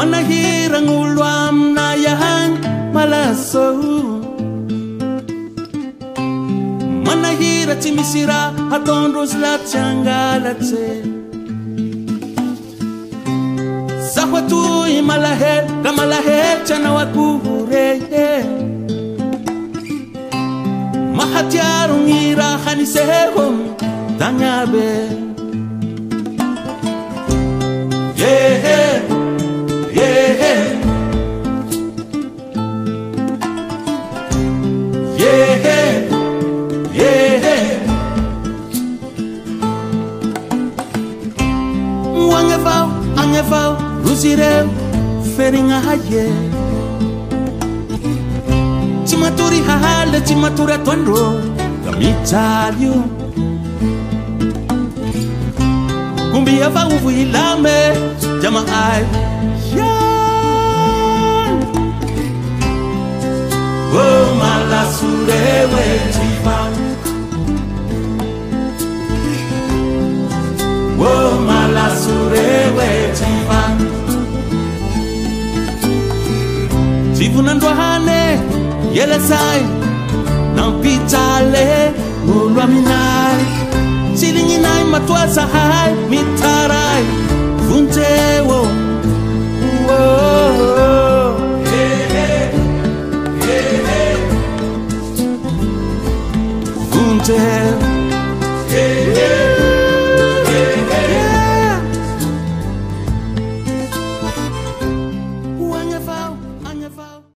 manahira ngulwam na yahan malaso manahira timisira hatondros la changalatse Sahwatu imalahet kamalahet chana wakuhureye Mahatyarong ira hanisehom tangabe Yeah, yeah Yeah, yeah Angevau, Rusireu, Feringa Haye Timaturi Hahale, Timatura Tondo, Kamitalio Kumbia Vavu Ilame, Jama Ai Yan Oh, Malasurewe, Tipan Oh, Malasurewe, Tipan Tivunandwahane, Yelesai, Nampitale, Mulaminai, Chilinginai, Matwasahai, Mitarai, Funtewo, Funtewo,